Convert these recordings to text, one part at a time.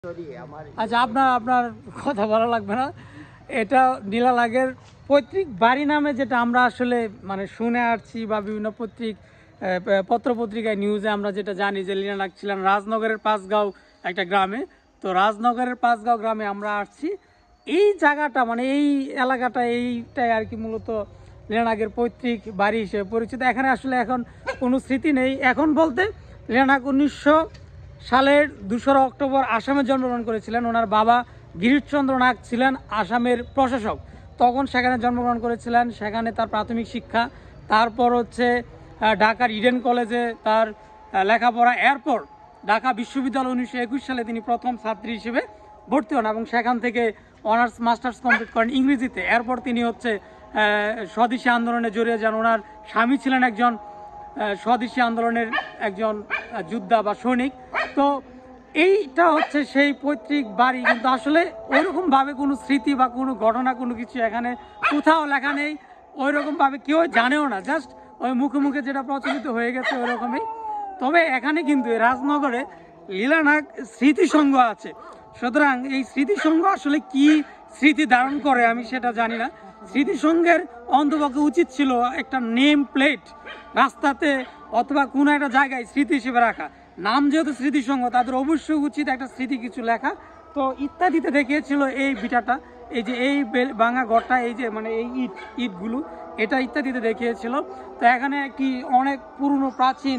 আচ্ছা, আপনার আপনার কথা ভালো লাগবে না। এটা নীলালাগের পৈতৃক বাড়ি নামে যেটা আমরা আসলে মানে শুনে আসছি বা বিভিন্ন পত্রপত্রিকায় নিউজে আমরা যেটা জানি যে লীলানাগ ছিলেন রাজনগরের পাঁচগাঁও একটা গ্রামে। তো রাজনগরের পাঁচগাঁও গ্রামে আমরা আসছি। এই জায়গাটা মানে এই এলাকাটা এইটাই আর কি মূলত লীলানাগের পৈতৃক বাড়ি হিসেবে পরিচিত। এখানে আসলে এখন কোনো স্মৃতি নেই। এখন বলতে লীলানাগ 1900 সালের 2রা অক্টোবর আসামে জন্মগ্রহণ করেছিলেন। ওনার বাবা গিরিশচন্দ্র নাগ ছিলেন আসামের প্রশাসক, তখন সেখানে জন্মগ্রহণ করেছিলেন। সেখানে তার প্রাথমিক শিক্ষা, তারপর হচ্ছে ঢাকার ইডেন কলেজে তার লেখাপড়া। এরপর ঢাকা বিশ্ববিদ্যালয় 1921 সালে তিনি প্রথম ছাত্রী হিসেবে ভর্তি হন এবং সেখান থেকে অনার্স মাস্টার্স কমপ্লিট করেন ইংরেজিতে। এরপর তিনি হচ্ছে স্বদেশী আন্দোলনে জড়িয়ে যান। ওনার স্বামী ছিলেন একজন স্বদেশী আন্দোলনের একজন যোদ্ধা বা সৈনিক। তো এইটা হচ্ছে সেই পৈতৃক বাড়ি, কিন্তু আসলে ওইরকমভাবে কোনো স্মৃতি বা কোনো ঘটনা কোনো কিছু এখানে কোথাও লেখা নেই। ওইরকমভাবে কেউ জানেও না, জাস্ট ওই মুখে মুখে যেটা প্রচলিত হয়ে গেছে ওইরকমই। তবে এখানে কিন্তু লীলানগরে লীলানাগ স্মৃতিসংঘ আছে। সুতরাং এই স্মৃতিসংঘ আসলে কি স্মৃতি ধারণ করে আমি সেটা জানি না। স্মৃতিসংঘের অন্তপক্ষে উচিত ছিল একটা নেম প্লেট রাস্তাতে অথবা কোনো একটা জায়গায় স্মৃতি হিসেবে রাখা। নাম যেহেতু স্মৃতিসংঘ, তাদের অবশ্যই উচিত একটা স্মৃতি কিছু লেখা। তো ইত্যাদিতে দেখিয়েছিল এই বিটাটা, এই যে এই ভাঙা ঘরটা, এই যে মানে এই ইটগুলো, এটা ইত্যাদিতে দেখিয়েছিল। তো এখানে একটি অনেক পুরনো প্রাচীন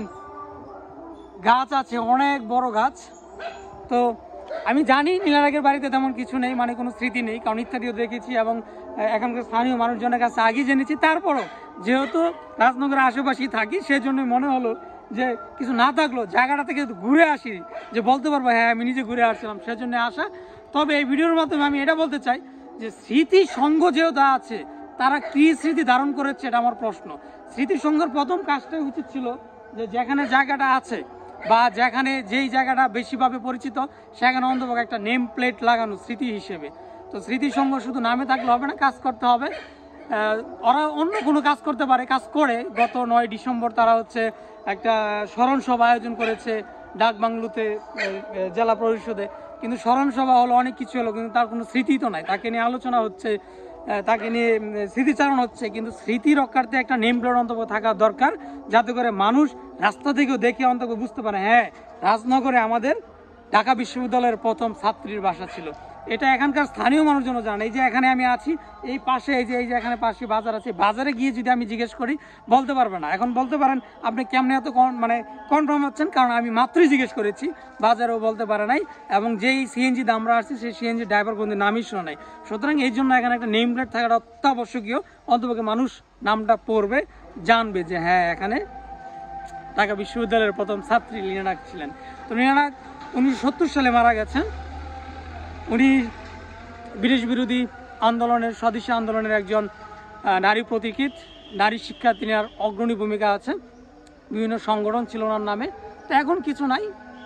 গাছ আছে, অনেক বড় গাছ। তো আমি জানি নীলানাগের বাড়িতে তেমন কিছু নেই, মানে কোনো স্মৃতি নেই, কারণ ইত্যাদিও দেখেছি এবং এখানকার স্থানীয় মানুষজনের কাছে আগে জেনেছি। তারপরও যেহেতু রাজনগরের আশেপাশেই থাকি, সেজন্য মনে হলো যে কিছু না থাকলেও জায়গাটা থেকে ঘুরে আসি, যে বলতে পারবো হ্যাঁ আমি নিজে ঘুরে আসছিলাম, সেজন্য আসা। তবে এই ভিডিওর মাধ্যমে আমি এটা বলতে চাই যে স্মৃতিসংঘ যেহেতু আছে, তারা কী স্মৃতি ধারণ করেছে এটা আমার প্রশ্ন। স্মৃতিসংঘের প্রথম কাজটাই উচিত ছিল যে যেখানে জায়গাটা আছে বা যেখানে যেই জায়গাটা বেশিভাবে পরিচিত, সেখানে অন্তত একটা নেম প্লেট লাগানো স্মৃতি হিসেবে। তো স্মৃতিসংঘ শুধু নামে থাকলে হবে না, কাজ করতে হবে। ওরা অন্য কোনো কাজ করতে পারে, কাজ করে। গত 9 ডিসেম্বর তারা হচ্ছে একটা স্মরণ সভা আয়োজন করেছে ডাকবাংলোতে, জেলা পরিষদে। কিন্তু স্মরণ সভা হলো, অনেক কিছু হলো, কিন্তু তার কোনো স্মৃতি তো নাই। তাকে নিয়ে আলোচনা হচ্ছে, তাকে নিয়ে স্মৃতিচারণ হচ্ছে, কিন্তু স্মৃতি রক্ষার্থে একটা নেম প্লেট অন্তত থাকা দরকার, যাতে করে মানুষ রাস্তা থেকেও দেখে অন্তত বুঝতে পারে হ্যাঁ রাজনগরে আমাদের ঢাকা বিশ্ববিদ্যালয়ের প্রথম ছাত্রীর বাসা ছিল। এটা এখানকার স্থানীয় মানুষজন জানে। এই যে এখানে আমি আছি, এই পাশে এই যে এখানে পাশে বাজার আছে, বাজারে গিয়ে যদি আমি জিজ্ঞেস করি বলতে পারবে না। এখন বলতে পারেন আপনি কেমনে এত মানে কনফার্ম হচ্ছেন, কারণ আমি মাত্রই জিজ্ঞেস করেছি, বাজারেও বলতে পারে নাই। এবং যেই সিএনজি আমরা আসছি সেই সিএনজি ড্রাইভার কোনো নামই শোনা নাই। সুতরাং এই জন্য এখানে একটা নেম প্লেট থাকাটা অত্যাবশ্যকীয়। অন্তপক্ষে মানুষ নামটা পড়বে, জানবে যে হ্যাঁ এখানে ঢাকা বিশ্ববিদ্যালয়ের প্রথম ছাত্রী লীলানাগ ছিলেন। তো লীলানাগ 1970 সালে মারা গেছেন। উনি ব্রিটিশ বিরোধী আন্দোলনের, স্বদেশী আন্দোলনের একজন নারী প্রতীকিত, নারী শিক্ষা তিনি আর অগ্রণী ভূমিকা আছে। বিভিন্ন সংগঠন ছিল ওনার নামে। তো এখন কিছু নাই।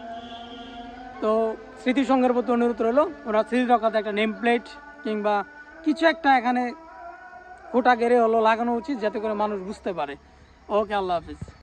তো স্মৃতিসংঘের প্রতি অনুরোধ রইল, ওরা স্মৃতি রক্ষাতে একটা নেম প্লেট কিংবা কিছু একটা এখানে খোটা গেড়ে হলো লাগানো উচিত, যাতে করে মানুষ বুঝতে পারে। ওকে, আল্লাহ হাফিজ।